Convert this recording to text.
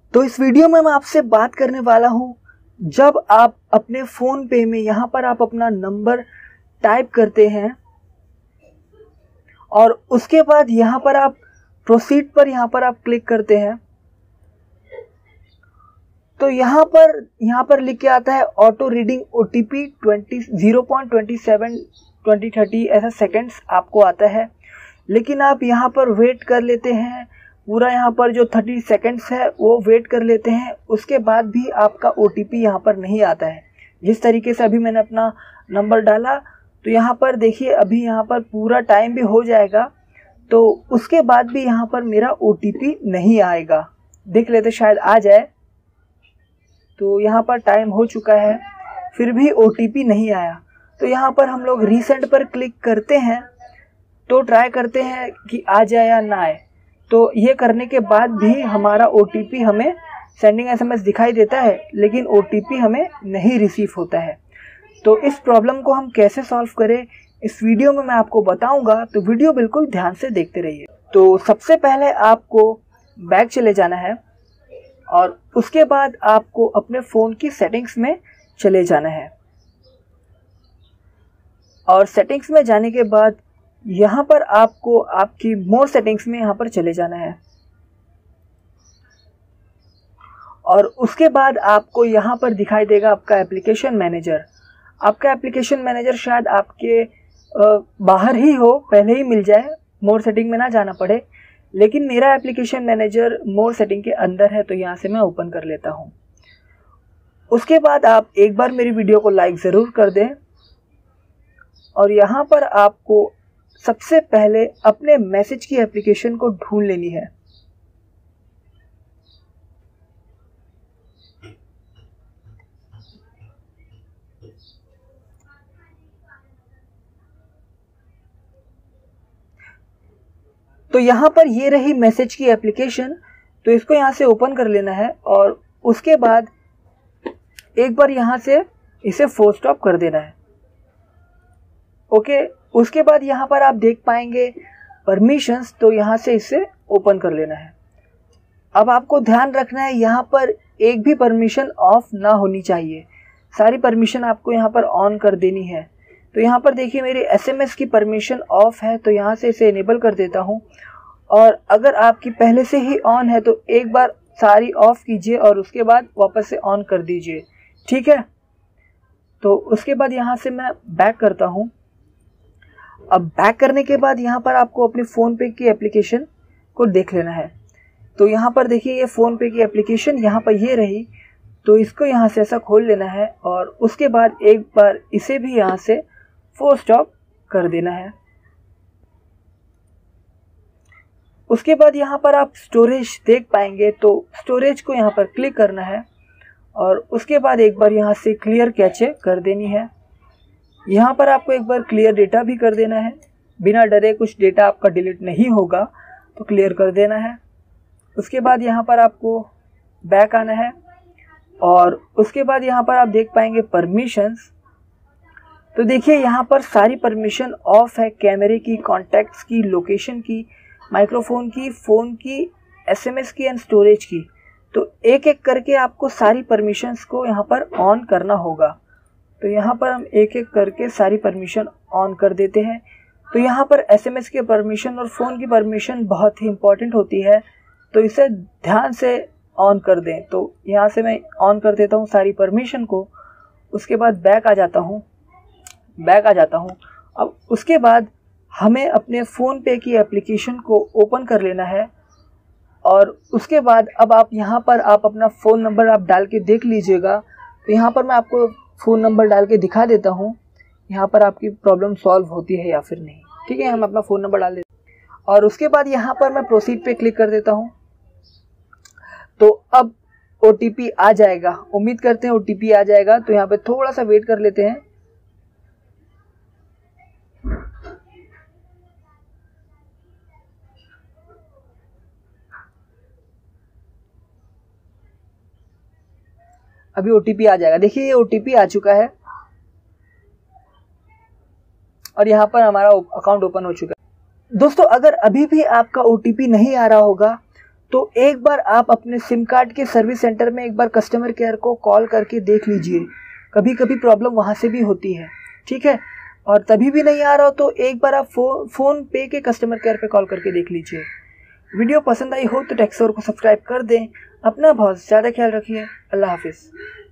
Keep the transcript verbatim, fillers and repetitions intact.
तो इस वीडियो में मैं आपसे बात करने वाला हूं, जब आप अपने फ़ोन पे में यहाँ पर आप अपना नंबर टाइप करते हैं और उसके बाद यहाँ पर आप प्रोसीड पर यहाँ पर आप क्लिक करते हैं, तो यहाँ पर यहाँ पर लिख के आता है auto reading OTP twenty zero point twenty seven twenty thirty ऐसा सेकंड्स आपको आता है। लेकिन आप यहाँ पर वेट कर लेते हैं, पूरा यहाँ पर जो थर्टी सेकंड्स है वो वेट कर लेते हैं, उसके बाद भी आपका ओटीपी यहाँ पर नहीं आता है। जिस तरीके से अभी मैंने अपना नंबर डाला तो यहाँ पर देखिए अभी यहाँ पर पूरा टाइम भी हो जाएगा, तो उसके बाद भी यहाँ पर मेरा ओटीपी नहीं आएगा। देख लेते शायद आ जाए। तो यहाँ पर टाइम हो चुका है, फिर भी ओटीपी नहीं आया। तो यहाँ पर हम लोग रीसेंड पर क्लिक करते हैं, तो ट्राई करते हैं कि आ जाए या ना आए। तो ये करने के बाद भी हमारा ओटीपी हमें सेंडिंग एसएमएस दिखाई देता है, लेकिन ओटीपी हमें नहीं रिसीव होता है। तो इस प्रॉब्लम को हम कैसे सॉल्व करें इस वीडियो में मैं आपको बताऊंगा, तो वीडियो बिल्कुल ध्यान से देखते रहिए। तो सबसे पहले आपको बैक चले जाना है और उसके बाद आपको अपने फ़ोन की सेटिंग्स में चले जाना है। और सेटिंग्स में जाने के बाद यहाँ पर आपको आपकी मोर सेटिंग्स में यहाँ पर चले जाना है और उसके बाद आपको यहाँ पर दिखाई देगा आपका एप्लीकेशन मैनेजर। आपका एप्लीकेशन मैनेजर शायद आपके बाहर ही हो, पहले ही मिल जाए, मोर सेटिंग में ना जाना पड़े। लेकिन मेरा एप्लीकेशन मैनेजर मोर सेटिंग के अंदर है, तो यहाँ से मैं ओपन कर लेता हूँ। उसके बाद आप एक बार मेरी वीडियो को लाइक ज़रूर कर दें और यहाँ पर आपको सबसे पहले अपने मैसेज की एप्लीकेशन को ढूंढ लेनी है। तो यहाँ पर ये रही मैसेज की एप्लीकेशन, तो इसको यहाँ से ओपन कर लेना है और उसके बाद एक बार यहाँ से इसे फोर्स स्टॉप कर देना है। ओके, उसके बाद यहाँ पर आप देख पाएंगे परमिशंस, तो यहाँ से इसे ओपन कर लेना है। अब आपको ध्यान रखना है यहाँ पर एक भी परमिशन ऑफ ना होनी चाहिए, सारी परमिशन आपको यहाँ पर ऑन कर देनी है। तो यहाँ पर देखिए मेरी एसएमएस की परमिशन ऑफ है, तो यहाँ से इसे इनेबल कर देता हूँ। और अगर आपकी पहले से ही ऑन है तो एक बार सारी ऑफ कीजिए और उसके बाद वापस से ऑन कर दीजिए, ठीक है। तो उसके बाद यहाँ से मैं बैक करता हूँ। अब बैक करने के बाद यहाँ पर आपको अपने फ़ोन पे की एप्लीकेशन को देख लेना है। तो यहाँ पर देखिए ये फ़ोन पे की एप्लीकेशन यहाँ पर ये रही, तो इसको यहाँ से ऐसा खोल लेना है और उसके बाद एक बार इसे भी यहाँ से फोर्स स्टॉप कर देना है। उसके बाद यहाँ पर आप स्टोरेज देख पाएंगे, तो स्टोरेज को यहाँ पर क्लिक करना है और उसके बाद एक बार यहाँ से क्लियर कैचे कर देनी है। यहाँ पर आपको एक बार क्लियर डेटा भी कर देना है, बिना डरे कुछ डेटा आपका डिलीट नहीं होगा तो क्लियर कर देना है। उसके बाद यहाँ पर आपको बैक आना है और उसके बाद यहाँ पर आप देख पाएंगे परमिशंस। तो देखिए यहाँ पर सारी परमिशन ऑफ है, कैमरे की, कॉन्टैक्ट्स की, लोकेशन की, माइक्रोफोन की, फ़ोन की, एसएमएस की एंड स्टोरेज की। तो एक एक करके आपको सारी परमिशंस को यहाँ पर ऑन करना होगा। तो यहाँ पर हम एक एक करके सारी परमिशन ऑन कर देते हैं। तो यहाँ पर एसएमएस की परमिशन और फ़ोन की परमिशन बहुत ही इम्पॉर्टेंट होती है, तो इसे ध्यान से ऑन कर दें। तो यहाँ से मैं ऑन कर देता हूँ सारी परमिशन को। उसके बाद बैक आ जाता हूँ बैक आ जाता हूँ अब उसके बाद हमें अपने फ़ोन पे की एप्लीकेशन को ओपन कर लेना है और उसके बाद अब आप यहाँ पर आप अपना फ़ोन नंबर आप डाल के देख लीजिएगा। तो यहाँ पर मैं आपको फ़ोन नंबर डाल के दिखा देता हूँ, यहाँ पर आपकी प्रॉब्लम सॉल्व होती है या फिर नहीं, ठीक है। हम अपना फ़ोन नंबर डाल देते हैं और उसके बाद यहाँ पर मैं प्रोसीड पे क्लिक कर देता हूँ। तो अब ओटीपी आ जाएगा, उम्मीद करते हैं ओटीपी आ जाएगा। तो यहाँ पे थोड़ा सा वेट कर लेते हैं। अभी ओटीपी आ जाएगा। देखिए ये ओटीपी आ चुका है और यहाँ पर हमारा अकाउंट ओपन हो चुका है। दोस्तों अगर अभी भी आपका ओटीपी नहीं आ रहा होगा तो एक बार आप अपने सिम कार्ड के सर्विस सेंटर में एक बार कस्टमर केयर को कॉल करके देख लीजिए, कभी कभी प्रॉब्लम वहाँ से भी होती है, ठीक है। और तभी भी नहीं आ रहा हो तो एक बार आप फो, फ़ोन पे के कस्टमर केयर पे कॉल करके देख लीजिए। वीडियो पसंद आई हो तो टेक्सोर को सब्सक्राइब कर दें। अपना बहुत ज़्यादा ख्याल रखिए। अल्लाह हाफिज़।